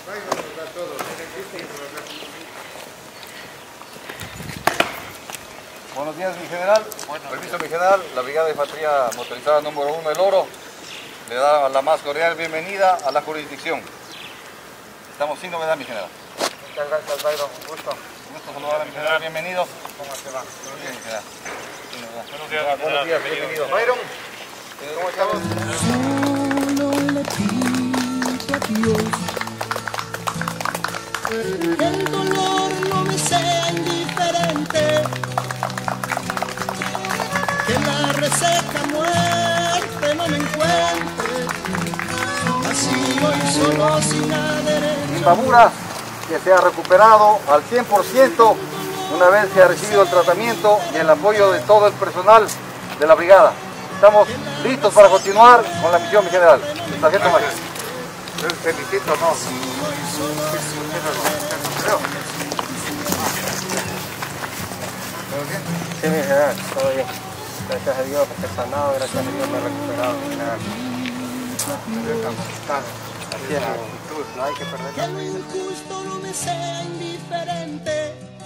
Buenos días, mi general. Permiso, mi general. La Brigada de Infantería Motorizada número 1 del Oro le da la más cordial bienvenida a la jurisdicción. Estamos sin novedad, mi general. Muchas gracias, Byron. Un gusto. Un gusto saludar a mi general. Bienvenido. ¿Cómo se va? Bien, mi general. Buenos días, buenos días, bienvenido. Byron, ¿cómo estamos? Solo le pido a Dios que el dolor no me sea indiferente, que la reseca muerte no me encuentre, así voy solo sin adherencia. Imbabura, que se ha recuperado al 100% una vez que ha recibido el tratamiento y el apoyo de todo el personal de la brigada. Estamos listos para continuar con la misión, mi general. Sargento Mayor. Les felicito, ¿no? ¿Todo bien? Sí, mi general, todo bien. Gracias a Dios me he sanado, gracias a Dios me he recuperado, mi general. Así es la actitud, no hay que perder Que lo injusto no me sea indiferente,